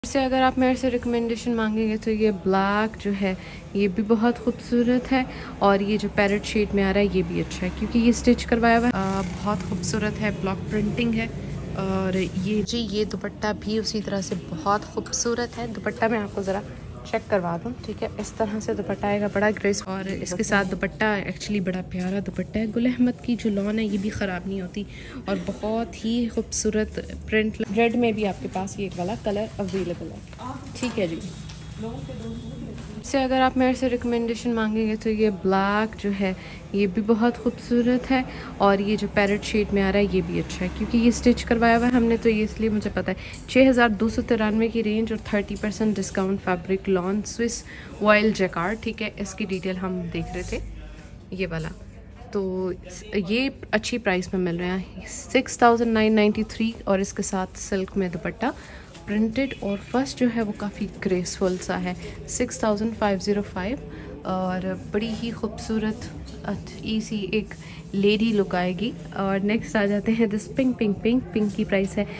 से अगर आप मेरे से रिकमेंडेशन मांगेंगे तो ये ब्लैक जो है ये भी बहुत खूबसूरत है और ये जो पैरेट शेड में आ रहा है ये भी अच्छा है क्योंकि ये स्टिच करवाया हुआ है। बहुत खूबसूरत है, ब्लॉक प्रिंटिंग है। और ये दुपट्टा भी उसी तरह से बहुत खूबसूरत है। दुपट्टा मैं आपको ज़रा चेक करवा दूँ, ठीक है। इस तरह से दुपट्टा आएगा, बड़ा ग्रेस। और इसके साथ दुपट्टा एक्चुअली बड़ा प्यारा दुपट्टा है। गुल अहमद की जो लॉन है ये भी ख़राब नहीं होती और बहुत ही खूबसूरत प्रिंट। रेड में भी आपके पास ये वाला कलर अवेलेबल है, ठीक है जी। से अगर आप मेरे से रिकमेंडेशन मांगेंगे तो ये ब्लैक जो है ये भी बहुत खूबसूरत है और ये जो पैरेट शेड में आ रहा है ये भी अच्छा है क्योंकि ये स्टिच करवाया हुआ है हमने, तो ये इसलिए मुझे पता है। 6293 की रेंज और 30% discount, fabric lawn, Swiss voile jacquard, ठीक है। इसकी डिटेल हम देख रहे थे, ये वाला। तो ये अच्छी प्राइस में मिल रहे हैं, 6993 और इसके साथ सिल्क में दुपट्टा प्रिंटेड। और फर्स्ट जो है वो काफ़ी ग्रेसफुल सा है, 6505 और बड़ी ही खूबसूरत सी एक लेडी लुक आएगी। और नेक्स्ट आ जाते हैं दिस पिंक की प्राइस है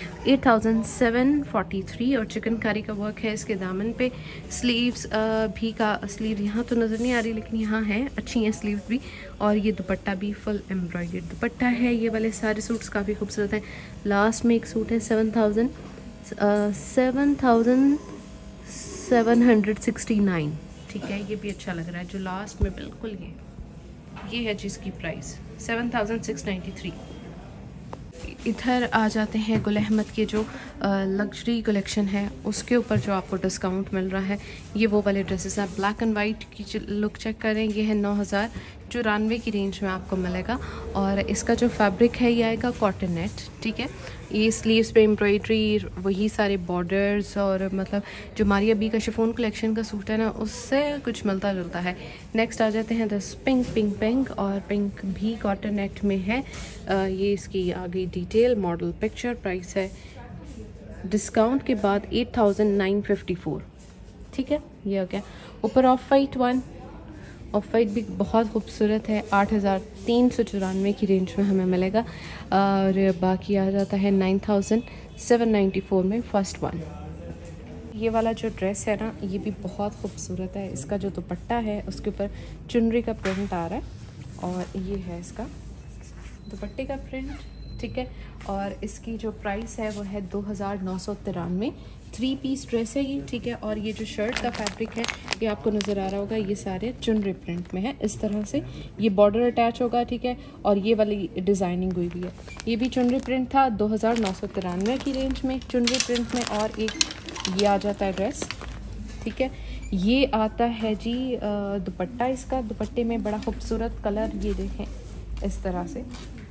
8743 और चिकनकारी का वर्क है इसके दामन पे। स्लीव्स भी का स्लीव यहाँ तो नज़र नहीं आ रही लेकिन यहाँ है, अच्छी हैं स्लीव्स भी। और ये दुपट्टा भी फुल एम्ब्रॉयडर्ड दुपट्टा है। ये वाले सारे सूट्स काफ़ी खूबसूरत हैं। लास्ट में एक सूट है 7769, ठीक है। ये भी अच्छा लग रहा है, जो लास्ट में बिल्कुल ये है जिसकी प्राइस 7693। इधर आ जाते हैं गुल अहमद के जो लग्जरी कलेक्शन है उसके ऊपर जो आपको डिस्काउंट मिल रहा है। ये वो वाले ड्रेसेस हैं, ब्लैक एंड वाइट की लुक चेक करें। ये है 9094 की रेंज में आपको मिलेगा और इसका जो फैब्रिक है ये आएगा कॉटन नेट, ठीक है। ये स्लीव्स पे एम्ब्रॉयडरी, वही सारे बॉर्डर्स और मतलब जो मारिया बी का शिफॉन कलेक्शन का सूट है ना उससे कुछ मिलता जुलता है। नेक्स्ट आ जाते हैं दस पिंक और पिंक भी कॉटन नेट में है। ये इसकी आ गई डिटेल, मॉडल पिक्चर, प्राइस है डिस्काउंट के बाद 8954, ठीक है। ये हो गया। ऊपर ऑफ वाइट भी बहुत खूबसूरत है, 8394 की रेंज में हमें मिलेगा। और बाकी आ जाता है 9794 में फर्स्ट वन। ये वाला जो ड्रेस है ना ये भी बहुत खूबसूरत है। इसका जो दुपट्टा है उसके ऊपर चुनरी का प्रिंट आ रहा है और ये है इसका दुपट्टे का प्रिंट, ठीक है। और इसकी जो प्राइस है वो है 2993। 3 पीस ड्रेस है ये, ठीक है। और ये जो शर्ट का फैब्रिक है ये आपको नज़र आ रहा होगा, ये सारे चुनरी प्रिंट में है। इस तरह से ये बॉर्डर अटैच होगा, ठीक है। और ये वाली डिज़ाइनिंग हुई हुई है, ये भी चुनरी प्रिंट था 2993 की रेंज में चुनरी प्रिंट में। और एक ये आ जाता है ड्रेस, ठीक है। ये आता है जी दुपट्टा। इसका दुपट्टे में बड़ा खूबसूरत कलर, ये देखें इस तरह से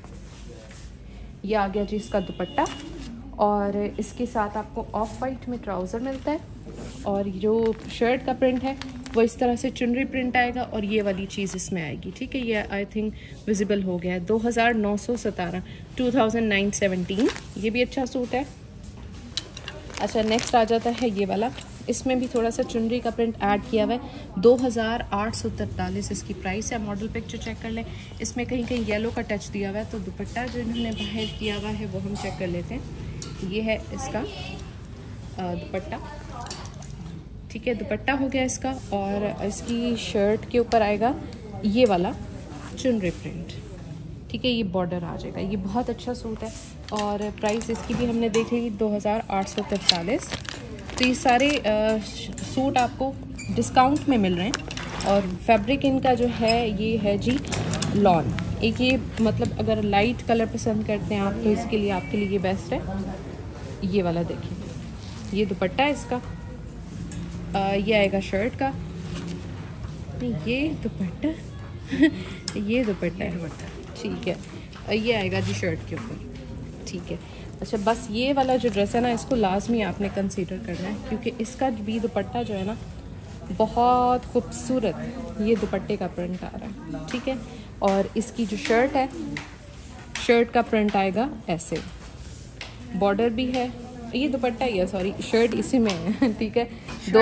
ये आ गया जी इसका दुपट्टा। और इसके साथ आपको ऑफ वाइट में ट्राउज़र मिलता है और जो शर्ट का प्रिंट है वो इस तरह से चुनरी प्रिंट आएगा और ये वाली चीज़ इसमें आएगी, ठीक है। ये आई थिंक विजिबल हो गया है। 2917, 2917, ये भी अच्छा सूट है। अच्छा, नेक्स्ट आ जाता है ये वाला, इसमें भी थोड़ा सा चुनरी का प्रिंट ऐड किया हुआ है। 2843 इसकी प्राइस है। मॉडल पिक्चर चेक कर लें, इसमें कहीं कहीं येलो का टच दिया हुआ है। तो दुपट्टा जो इन्होंने बाहर किया हुआ है वो हम चेक कर लेते हैं। ये है इसका दुपट्टा, ठीक है। दुपट्टा हो गया इसका और इसकी शर्ट के ऊपर आएगा ये वाला चुनरी प्रिंट, ठीक है। ये बॉर्डर आ जाएगा, ये बहुत अच्छा सूट है। और प्राइस इसकी भी हमने देख ली 2843। तो ये सारे सूट आपको डिस्काउंट में मिल रहे हैं। और फैब्रिक इनका जो है ये है जी लॉन। एक ये मतलब अगर लाइट कलर पसंद करते हैं आप तो इसके लिए आपके लिए ये बेस्ट है। ये वाला देखिए, ये दुपट्टा है इसका, ये आएगा शर्ट का, ये दुपट्टा ये दुपट्टा है, ठीक है। ये आएगा जी शर्ट के ऊपर, ठीक है। अच्छा, बस ये वाला जो ड्रेस है ना इसको लाजमी आपने कंसीडर करना है क्योंकि इसका भी दुपट्टा जो है ना बहुत खूबसूरत ये दुपट्टे का प्रिंट आ रहा है, ठीक है। और इसकी जो शर्ट है, शर्ट का प्रिंट आएगा ऐसे, बॉर्डर भी है। ये दुपट्टा ही है, सॉरी शर्ट इसी में है, ठीक है।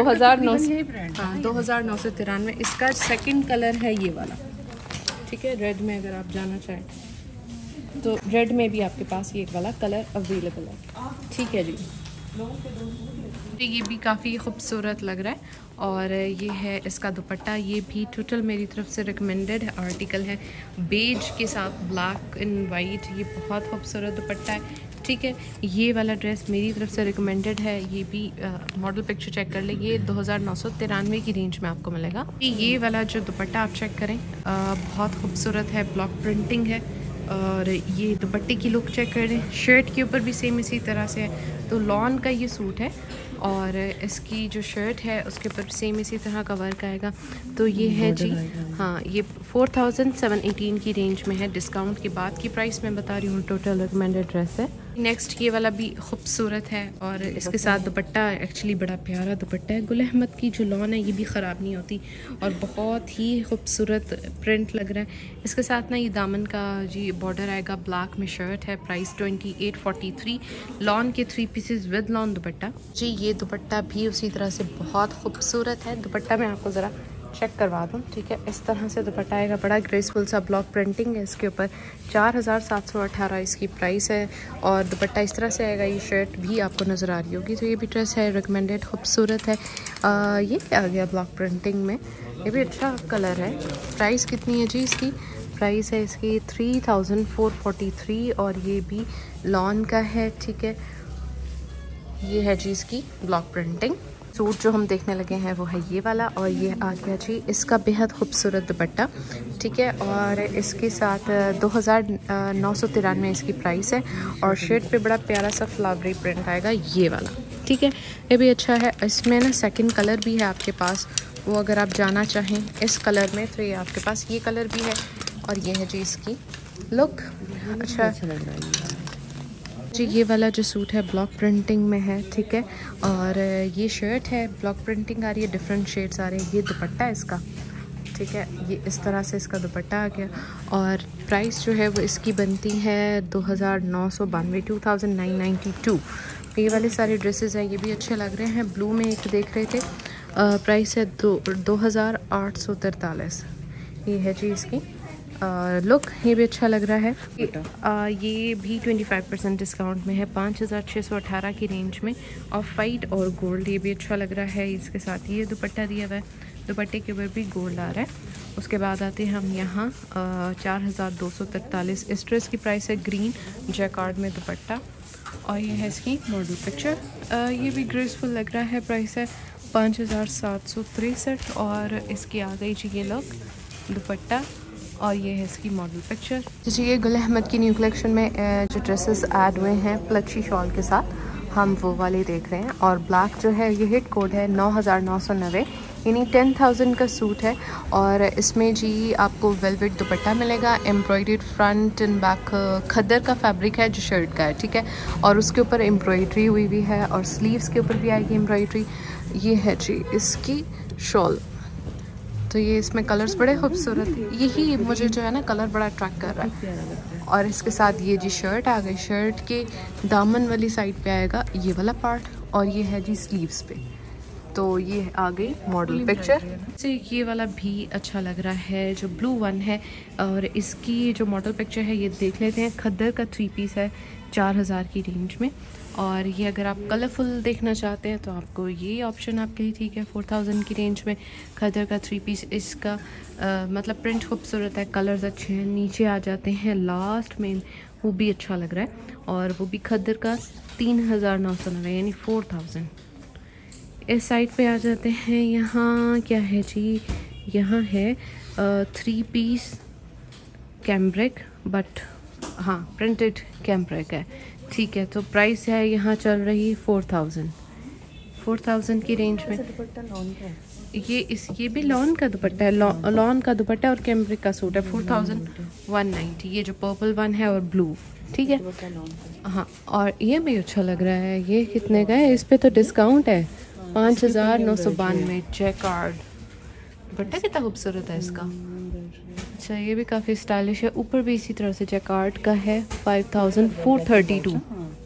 2993 इसका सेकंड कलर है ये वाला, ठीक है। रेड में अगर आप जाना चाहें तो रेड में भी आपके पास ये वाला कलर अवेलेबल है, ठीक है जी। ये भी काफ़ी खूबसूरत लग रहा है। और ये है इसका दुपट्टा, ये भी टोटल मेरी तरफ से रिकमेंडेड आर्टिकल है। बेज के साथ ब्लैक एंड वाइट, ये बहुत खूबसूरत दुपट्टा है। ठीक है, ये वाला ड्रेस मेरी तरफ से रिकमेंडेड है। ये भी मॉडल पिक्चर चेक कर ले, ये 2993 की रेंज में आपको मिलेगा। ये वाला जो दुपट्टा आप चेक करें, बहुत खूबसूरत है, ब्लॉक प्रिंटिंग है। और ये दुपट्टे की लुक चेक करें, शर्ट के ऊपर भी सेम इसी तरह से है। तो लॉन का ये सूट है और इसकी जो शर्ट है उसके ऊपर सेम इसी तरह का वर्क आएगा। तो ये है जी, हाँ, ये 4718 की रेंज में है। डिस्काउंट के बाद की प्राइस मैं बता रही हूँ, टोटल रिकमेंडेड ड्रेस है। नेक्स्ट ये वाला भी खूबसूरत है और इसके साथ दुपट्टा एक्चुअली बड़ा प्यारा दुपट्टा है। गुल अहमद की जो लॉन है ये भी ख़राब नहीं होती और बहुत ही खूबसूरत प्रिंट लग रहा है। इसके साथ ना ये दामन का जी बॉर्डर आएगा, ब्लैक में शर्ट है, प्राइस 2843। लॉन के 3 पीसेस विद लॉन दुपट्टा जी। ये दुपट्टा भी उसी तरह से बहुत खूबसूरत है। दुपट्टा मैं आपको ज़रा चेक करवा दूँ, ठीक है। इस तरह से दुपट्टा आएगा, बड़ा ग्रेसफुल सा ब्लॉक प्रिंटिंग है इसके ऊपर। 4718 इसकी प्राइस है और दुपट्टा इस तरह से आएगा। ये शर्ट भी आपको नज़र आ रही होगी। तो ये भी ड्रेस है रिकमेंडेड, खूबसूरत है। ये क्या आ गया ब्लॉक प्रिंटिंग में, ये भी अच्छा कलर है। प्राइस कितनी है जी इसकी? प्राइस है इसकी 3443 और ये भी लॉन का है, ठीक है। ये है जी इसकी ब्लॉक प्रिंटिंग। सूट जो हम देखने लगे हैं वो है ये वाला और ये आ गया जी इसका बेहद खूबसूरत दुपट्टा, ठीक है। और इसके साथ 2993 इसकी प्राइस है और शर्ट पे बड़ा प्यारा सा फ्लावरी प्रिंट आएगा, ये वाला, ठीक है। ये भी अच्छा है। इसमें ना सेकंड कलर भी है आपके पास, वो अगर आप जाना चाहें इस कलर में तो ये आपके पास ये कलर भी है। और ये है जी इसकी लुक, अच्छा लग रहा है जी। ये वाला जो सूट है ब्लॉक प्रिंटिंग में है, ठीक है। और ये शर्ट है, ब्लॉक प्रिंटिंग आ रही है, डिफरेंट शेड्स आ रहे हैं। ये दुपट्टा है इसका, ठीक है। ये इस तरह से इसका दुपट्टा आ गया और प्राइस जो है वो इसकी बनती है 2992, 2992। ये वाले सारे ड्रेसेस हैं, ये भी अच्छे लग रहे हैं। ब्लू में एक देख रहे थे, प्राइस है 2843। ये है जी इसकी लुक, ये भी अच्छा लग रहा है। ये भी 25% डिस्काउंट में है, 5618 की रेंज में। ऑफ वाइट और गोल्ड, ये भी अच्छा लग रहा है। इसके साथ ये दुपट्टा दिया हुआ है, दुपट्टे के ऊपर भी गोल्ड आ रहा है। उसके बाद आते हैं हम यहाँ 4243। इस ड्रेस की प्राइस है ग्रीन जैकार्ड में दुपट्टा और ये है इसकी मॉडल पिक्चर। ये भी ग्रेसफुल लग रहा है। प्राइस है 5763 और इसकी आ गई जी ये लुक दुपट्टा और ये है इसकी मॉडल पिक्चर जी। ये गुल अहमद की न्यू कलेक्शन में जो ड्रेसेस ऐड हुए हैं प्लची शॉल के साथ, हम वो वाले देख रहे हैं। और ब्लैक जो है ये हिट कोड है 9990, यानी 10,000 का सूट है। और इसमें जी आपको वेलवेट दुपट्टा मिलेगा, एम्ब्रॉयडर्ड फ्रंट एंड बैक, खद्दर का फैब्रिक है जो शर्ट का है, ठीक है। और उसके ऊपर एम्ब्रॉयडरी हुई हुई है और स्लीव्स के ऊपर भी आएगी एम्ब्रॉयडरी। ये है जी इसकी शॉल। तो ये इसमें कलर्स बड़े खूबसूरत हैं, यही मुझे जो है ना कलर बड़ा अट्रैक्ट कर रहा है। और इसके साथ ये जी शर्ट आ गई, शर्ट के दामन वाली साइड पे आएगा ये वाला पार्ट और ये है जी स्लीव्स पे। तो ये आ गई मॉडल पिक्चर से। ये वाला भी अच्छा लग रहा है जो ब्लू वन है और इसकी जो मॉडल पिक्चर है ये देख लेते हैं। खद्दर का 3 पीस है 4000 की रेंज में। और ये अगर आप कलरफुल देखना चाहते हैं तो आपको ये ऑप्शन आपके लिए ठीक है। 4000 की रेंज में खद्दर का 3 पीस, इसका मतलब प्रिंट खूबसूरत है, कलर्स अच्छे हैं। नीचे आ जाते हैं लास्ट में, वो भी अच्छा लग रहा है और वो भी खद्दर का 3990 यानी 4000। इस साइड पे आ जाते हैं। यहाँ क्या है जी, यहाँ है 3 पीस कैम्ब्रिक, बट हाँ प्रिंटेड कैम्ब्रिक है, ठीक है। तो प्राइस है यहाँ चल रही 4000 की रेंज में। ये भी लॉन का दुपट्टा है, लॉन का दुपट्टा और कैम्ब्रिक का सूट है 4190। ये जो पर्पल वन है और ब्लू, ठीक है। हाँ, और ये भी अच्छा लग रहा है। ये कितने का है? इस पे तो डिस्काउंट है 5992। जैकार्ड दुपट्टा कितना खूबसूरत है इसका। अच्छा, ये भी काफ़ी स्टाइलिश है। ऊपर भी इसी तरह से जैकार्ड का है 5432।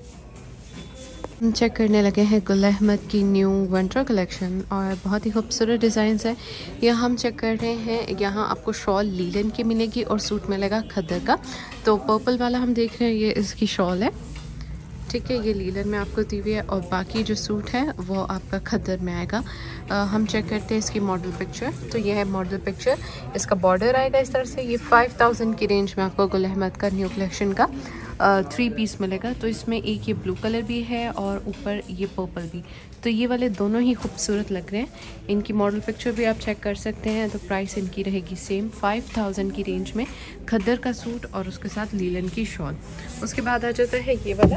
चेक करने लगे हैं गुल अहमद की न्यू विंटर कलेक्शन और बहुत ही खूबसूरत डिज़ाइंस है। यहाँ हम चेक कर रहे हैं, यहाँ आपको शॉल लीलन की मिलेगी और सूट मिलेगा खद्दर का। तो पर्पल वाला हम देख रहे हैं, ये इसकी शॉल है, ठीक है, ये लीलन में आपको दी हुई है और बाकी जो सूट है वो आपका खद्दर में आएगा। हम चेक करते हैं इसकी मॉडल पिक्चर। तो ये है मॉडल पिक्चर, इसका बॉर्डर आएगा इस तरह से। ये 5000 की रेंज में आपको गुल अहमद का न्यू कलेक्शन का 3 पीस मिलेगा। तो इसमें एक ये ब्लू कलर भी है और ऊपर ये पर्पल भी, तो ये वाले दोनों ही खूबसूरत लग रहे हैं। इनकी मॉडल पिक्चर भी आप चेक कर सकते हैं। तो प्राइस इनकी रहेगी सेम 5000 की रेंज में, खद्दर का सूट और उसके साथ लीलन की शॉल। उसके बाद आ जाता है ये वाला,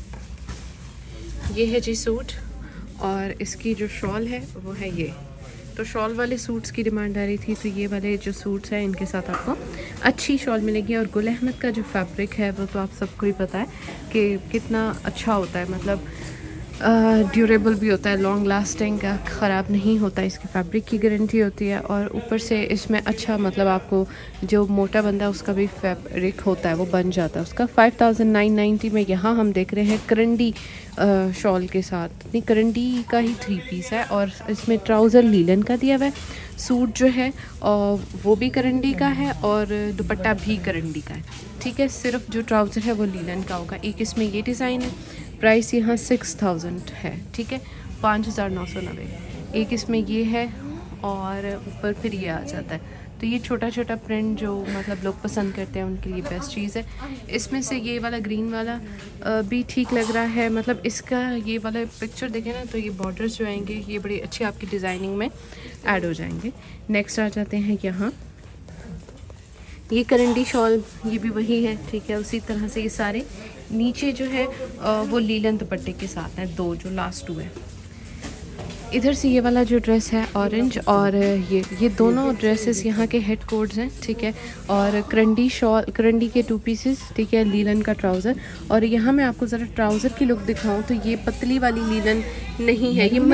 ये है जी सूट और इसकी जो शॉल है वो है ये। तो शॉल वाले सूट्स की डिमांड आ रही थी, तो ये वाले जो सूट्स हैं इनके साथ आपको अच्छी शॉल मिलेगी। और गुल अहमद का जो फैब्रिक है वो तो आप सबको ही पता है कि कितना अच्छा होता है, मतलब ड्यूरेबल भी होता है, लॉन्ग लास्टिंग का, ख़राब नहीं होता, इसकी फैब्रिक की गारंटी होती है। और ऊपर से इसमें अच्छा, मतलब आपको जो मोटा बंदा उसका भी फैब्रिक होता है वो बन जाता है उसका। 5990 में यहाँ हम देख रहे हैं करंडी शॉल के साथ, नहीं करंडी का ही 3 पीस है और इसमें ट्राउज़र लीलन का दिया हुआ है। सूट जो है वो भी करंडी का है और दुपट्टा भी करंडी का है। ठीक है, सिर्फ जो ट्राउज़र है वो लीलन का होगा। एक इसमें ये डिज़ाइन है, प्राइस यहाँ 6000 है। ठीक है, 5990। एक इसमें ये है और ऊपर फिर ये आ जाता है। तो ये छोटा छोटा प्रिंट जो मतलब लोग पसंद करते हैं उनके लिए बेस्ट चीज़ है। इसमें से ये वाला ग्रीन वाला भी ठीक लग रहा है, मतलब इसका ये वाला पिक्चर देखें ना तो ये बॉर्डर्स जो आएंगे ये बड़ी अच्छी आपकी डिज़ाइनिंग में ऐड हो जाएंगे। नेक्स्ट आ जाते हैं यहाँ, ये करंडी शॉल, ये भी वही है। ठीक है, उसी तरह से ये सारे नीचे जो है वो लीलन दुपट्टे के साथ है, 2 जो लास्ट 2 है। इधर से ये वाला जो ड्रेस है ऑरेंज और ये दोनों ड्रेसेस यहाँ के हेड कोड्स हैं। ठीक है, और करंडी शॉल, करंडी के 2 पीसेस। ठीक है, लीलन का ट्राउज़र। और यहाँ मैं आपको ज़रा ट्राउज़र की लुक दिखाऊं तो ये पतली वाली लीलन नहीं है, ये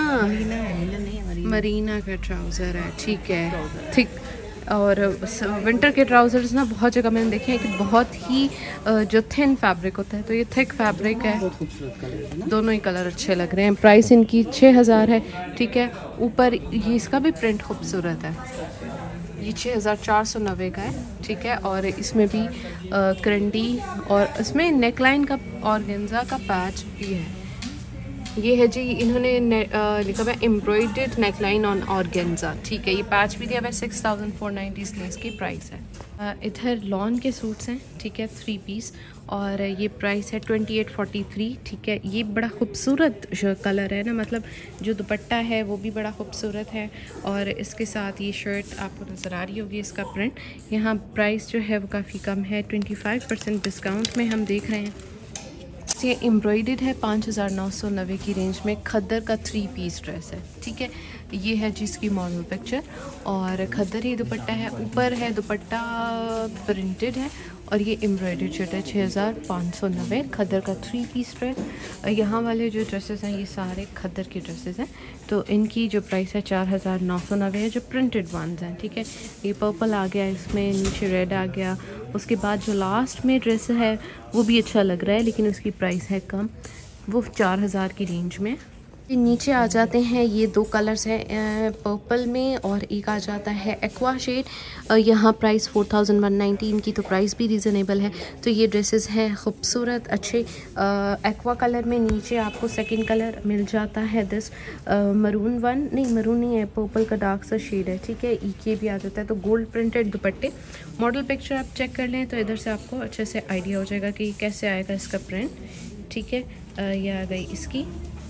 मरीना का ट्राउज़र है। ठीक है, थिक। और विंटर के ट्राउज़र्स ना बहुत जगह मैंने देखे हैं कि बहुत ही जो थिन फैब्रिक होता है, तो ये थिक फैब्रिक है। दोनों ही कलर अच्छे लग रहे हैं। प्राइस इनकी 6000 है। ठीक है, ऊपर ये इसका भी प्रिंट खूबसूरत है, ये 6490 का है। ठीक है, और इसमें भी करंडी और इसमें नेकलाइन का ऑर्गेन्जा का पैच भी है। ये है जी, इन्होंने लिखा हुआ है एम्ब्रॉयडर्ड नेकलाइन ऑन ऑर्गेन्जा। ठीक है, ये पैच भी दिया हुआ है। 6490 इसलिए इसकी प्राइस है। इधर लॉन के सूट्स हैं। ठीक है, 3 पीस और ये प्राइस है 2843। ठीक है, ये बड़ा खूबसूरत जो कलर है ना, मतलब जो दुपट्टा है वो भी बड़ा खूबसूरत है और इसके साथ ये शर्ट आपको नज़र आ रही होगी, इसका प्रिंट। यहाँ प्राइस जो है वो काफ़ी कम है, 25% डिस्काउंट में हम देख रहे हैं। ये एम्ब्रॉयडर्ड है 5990 की रेंज में, खद्दर का 3 पीस ड्रेस है। ठीक है, ये है जिसकी मॉडल पिक्चर और खद्दर ही दुपट्टा है, ऊपर है दुपट्टा प्रिंटेड है और ये एम्ब्रॉयडर्ड शर्ट है। 6590 खद्दर का 3 पीस ड्रेस। यहाँ वाले जो ड्रेसेस हैं ये सारे खद्दर के ड्रेसेस हैं, तो इनकी जो प्राइस है 4990 है, जो प्रिंटेड वंस हैं। ठीक है, ये पर्पल आ गया, इसमें नीचे रेड आ गया। उसके बाद जो लास्ट में ड्रेस है वो भी अच्छा लग रहा है लेकिन उसकी प्राइस है कम, वो 4000 की रेंज में। नीचे आ जाते हैं, ये 2 कलर्स हैं पर्पल में और एक आ जाता है एक्वा शेड। यहाँ प्राइस 4190 की, तो प्राइस भी रीज़नेबल है। तो ये ड्रेसेस हैं खूबसूरत अच्छे एक्वा कलर में। नीचे आपको सेकंड कलर मिल जाता है दिस मरून वन, नहीं मरून नहीं है, पर्पल का डार्क सा शेड है। ठीक है, ये भी आ जाता है। तो गोल्ड प्रिंटेड दुपट्टे, मॉडल पिक्चर आप चेक कर लें तो इधर से आपको अच्छे से आइडिया हो जाएगा कि कैसे आएगा इसका प्रिंट। ठीक है, ये आ गई इसकी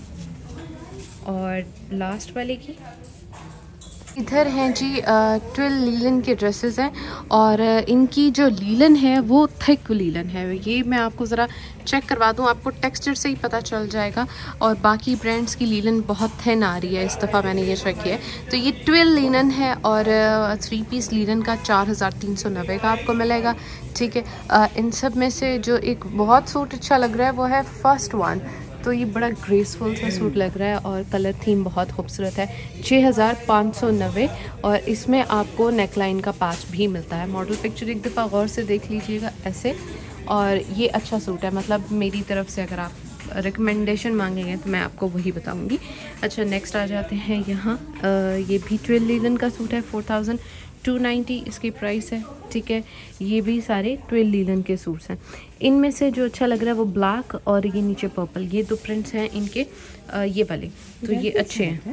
और लास्ट वाले की। इधर हैं जी 12 लीलन के ड्रेसेस हैं और इनकी जो लीलन है वो थिक लीलन है। ये मैं आपको ज़रा चेक करवा दूँ, आपको टेक्सचर से ही पता चल जाएगा। और बाकी ब्रांड्स की लीलन बहुत थिन आ रही है, इस दफ़ा मैंने ये चेक किया है। तो ये 12 लीलन है और 3 पीस लीलन का 4390 का आपको मिलेगा। ठीक है, इन सब में से जो एक बहुत सूट अच्छा लग रहा है वो है फर्स्ट वन। तो ये बड़ा ग्रेसफुल सा सूट लग रहा है और कलर थीम बहुत खूबसूरत है। 6590 और इसमें आपको नेकलाइन का पैच भी मिलता है। मॉडल पिक्चर एक दफ़ा गौर से देख लीजिएगा ऐसे, और ये अच्छा सूट है, मतलब मेरी तरफ से अगर आप रिकमेंडेशन मांगेंगे तो मैं आपको वही बताऊंगी। अच्छा, नेक्स्ट आ जाते हैं यहाँ, ये भी 12 लीलन का सूट है, 290 इसकी प्राइस है, ठीक है। ये भी सारे ट्विल लीलन के सूट्स हैं। इनमें से जो अच्छा लग रहा है वो ब्लैक और ये नीचे पर्पल, ये दो प्रिंट्स हैं इनके, ये वाले तो ये अच्छे हैं,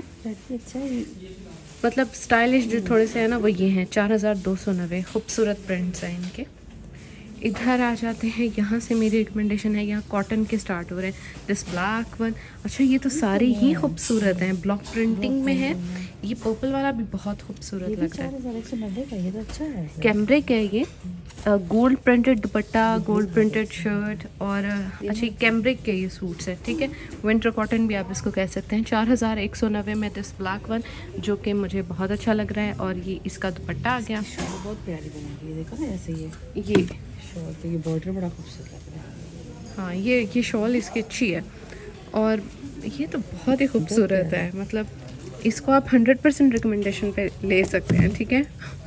मतलब स्टाइलिश जो थोड़े से है ना वो ये हैं। 4290 खूबसूरत प्रिंट्स हैं इनके। इधर आ जाते हैं, यहाँ से मेरी रिकमेंडेशन है, यहाँ कॉटन के स्टार्ट हो रहे हैं। दिस ब्लैक वन, अच्छा ये तो सारे ही खूबसूरत हैं, ब्लॉक प्रिंटिंग में है। ये पर्पल वाला भी बहुत खूबसूरत लग रहा है, ये तो अच्छा है। कैमब्रिक है ये, गोल्ड प्रिंटेड दुपट्टा, गोल्ड प्रिंटेड शर्ट और अच्छा कैमब्रिक के ये सूट्स है, ठीक है। विंटर कॉटन भी आप इसको कह सकते हैं। 4190 में दिस ब्लैक वन, जो कि मुझे बहुत अच्छा लग रहा है। और ये इसका दुपट्टा आ गया, बहुत प्यारी बनी है, देखो ना ऐसे ये शॉल पे ये बॉर्डर बड़ा खूबसूरत लग रहा है। हाँ, ये शॉल इसकी अच्छी है और ये तो बहुत ही खूबसूरत है, मतलब इसको आप 100% रिकमेंडेशन पे ले सकते हैं, ठीक है।